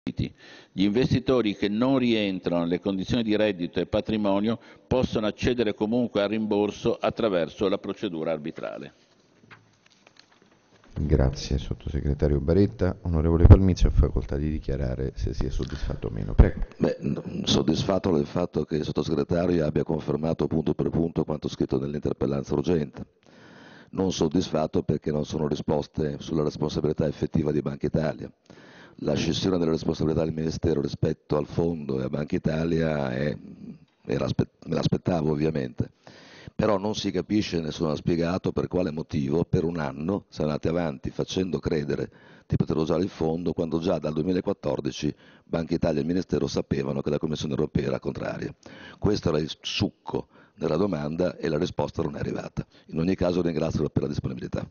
Gli investitori che non rientrano nelle condizioni di reddito e patrimonio possono accedere comunque al rimborso attraverso la procedura arbitrale. Grazie sottosegretario Baretta. Onorevole Palmizio ha facoltà di dichiarare se si è soddisfatto o meno. Prego. Soddisfatto del fatto che il sottosegretario abbia confermato punto per punto quanto scritto nell'interpellanza urgente. Non soddisfatto perché non sono risposte sulla responsabilità effettiva di Banca Italia. La scissione delle responsabilità del Ministero rispetto al fondo e a Banca Italia me l'aspettavo ovviamente, però non si capisce, nessuno ha spiegato per quale motivo per un anno si è andati avanti facendo credere di poter usare il fondo quando già dal 2014 Banca Italia e il Ministero sapevano che la Commissione europea era contraria. Questo era il succo della domanda e la risposta non è arrivata. In ogni caso ringrazio per la disponibilità.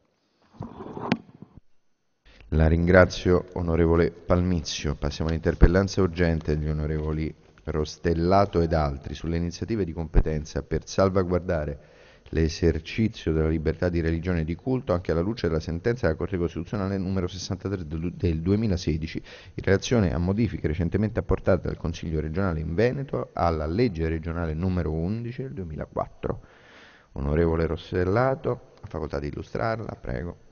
La ringrazio onorevole Palmizio. Passiamo all'interpellanza urgente degli onorevoli Rostellato ed altri sulle iniziative di competenza per salvaguardare l'esercizio della libertà di religione e di culto anche alla luce della sentenza della Corte Costituzionale numero 63 del 2016 in relazione a modifiche recentemente apportate dal Consiglio regionale in Veneto alla legge regionale numero 11 del 2004. Onorevole Rostellato, ha facoltà di illustrarla, prego.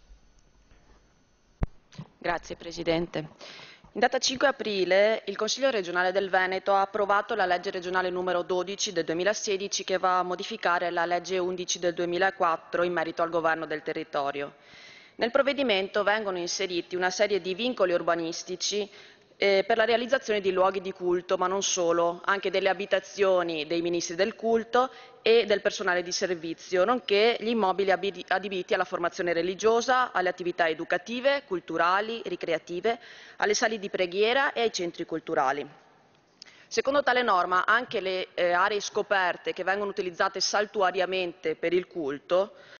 Grazie Presidente. In data 5 aprile il Consiglio regionale del Veneto ha approvato la legge regionale numero 12 del 2016 che va a modificare la legge 11 del 2004 in merito al governo del territorio. Nel provvedimento vengono inseriti una serie di vincoli urbanistici per la realizzazione di luoghi di culto, ma non solo, anche delle abitazioni dei ministri del culto e del personale di servizio, nonché gli immobili adibiti alla formazione religiosa, alle attività educative, culturali, ricreative, alle sale di preghiera e ai centri culturali. Secondo tale norma anche le aree scoperte che vengono utilizzate saltuariamente per il culto